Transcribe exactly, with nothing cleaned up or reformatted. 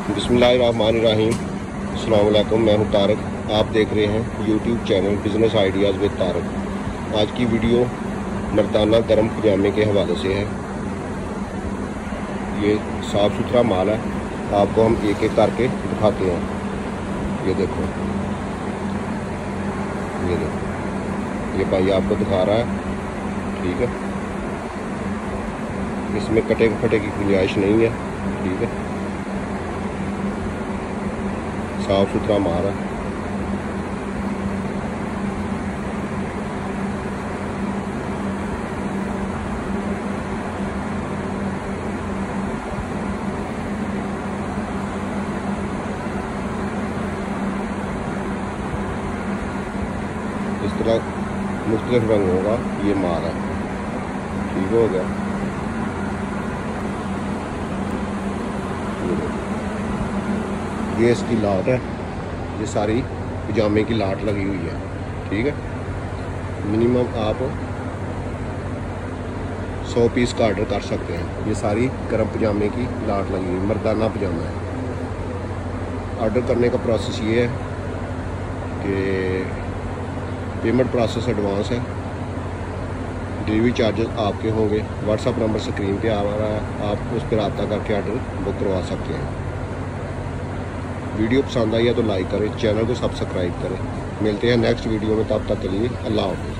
बिस्मिल्लाहिर्रहमानिर्रहीम। अस्सलाम वालेकुम, मैं हूं तारक। आप देख रहे हैं YouTube channel business ideas with Tarak. आज की वीडियो मर्दाना गर्म पजामे के हवाले से है। ये साफ़ सुथरा माल है, आपको हम एक एक करके दिखाते हैं। ये देखो, ये देखो, ये भाई आपको दिखा रहा है, ठीक है। इसमें कटे फटे की गुंजाइश नहीं है, ठीक है। साफ सुथरा माल है। इस तरह मुख्तलिफ रंगों का ये माल है, ठीक हो गया। ये इसकी लाट है, ये सारी पजामे की लाट लगी हुई है, ठीक है। मिनिमम आप सौ पीस का ऑर्डर कर सकते हैं। ये सारी गर्म पजामे की लाट लगी हुई, मर्दाना पजामा है। ऑर्डर करने का प्रोसेस ये है कि पेमेंट प्रोसेस एडवांस है, डिलीवरी चार्जेस आपके होंगे। व्हाट्सअप नंबर स्क्रीन पे आ रहा है, आप उस पर रब्ता करके ऑर्डर बुक करवा सकते हैं। वीडियो पसंद आई है तो लाइक करें, चैनल को सब्सक्राइब करें। मिलते हैं नेक्स्ट वीडियो में, तब तक के लिए अल्लाह हाफ़िज़।